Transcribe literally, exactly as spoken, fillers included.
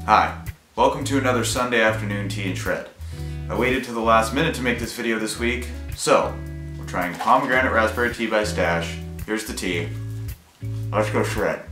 Hi, welcome to another Sunday afternoon tea and shred. I waited to the last minute to make this video this week, so we're trying Pomegranate Raspberry Tea by Stash. Here's the tea. Let's go shred.